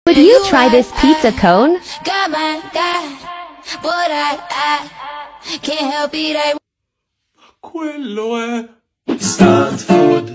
Would you try this pizza cone? Quello è Stunt Food.